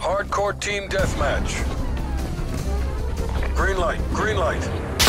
Hardcore team deathmatch. Green light, green light.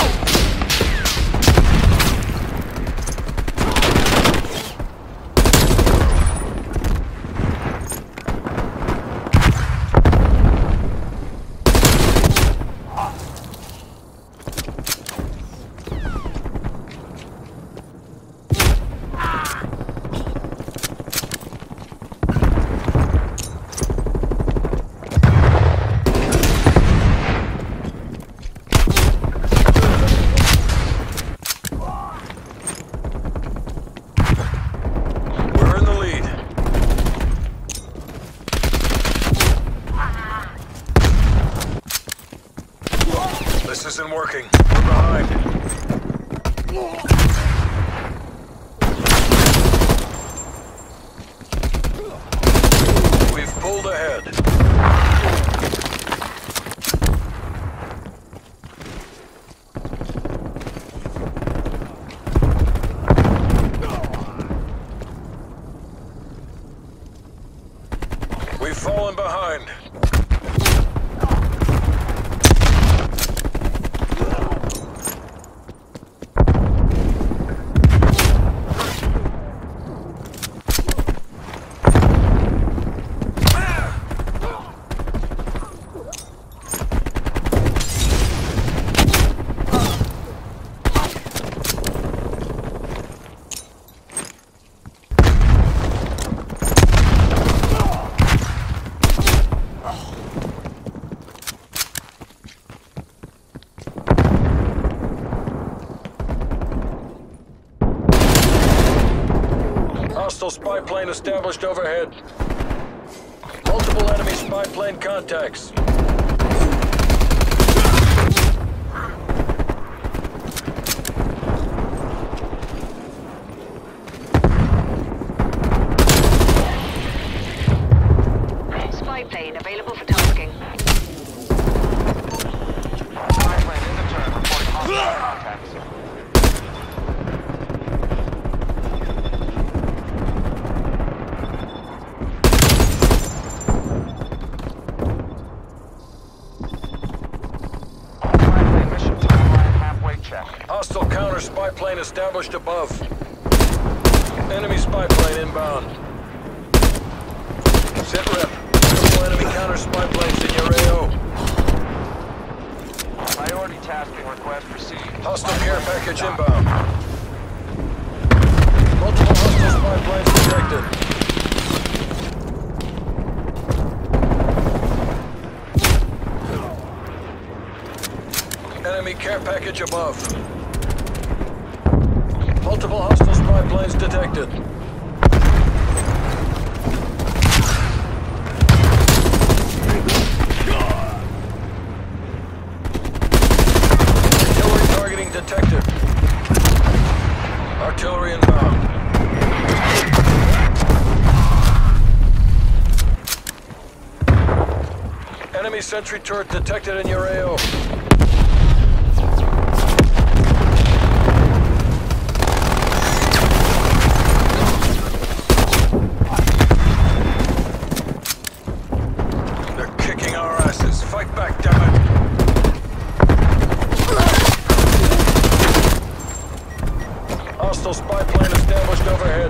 This isn't working. We're behind. We've pulled ahead. We've fallen behind. Hostile spy plane established overhead. Multiple enemy spy plane contacts. Spy plane available for tasking. Spy plane in the turn, reporting hostile contacts. Hostile counter spy plane established above. Enemy spy plane inbound. Sit rep. Multiple enemy counter spy planes in your AO. Priority tasking request received. Hostile care package inbound. Multiple hostile spy planes detected. Enemy care package above. Multiple hostile spy planes detected. Artillery targeting detected. Artillery inbound. Enemy sentry turret detected in your AO. Fight back, damn it! Hostile spy plane established overhead.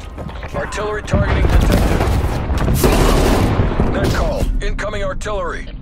Artillery targeting detected. Net call. Incoming artillery.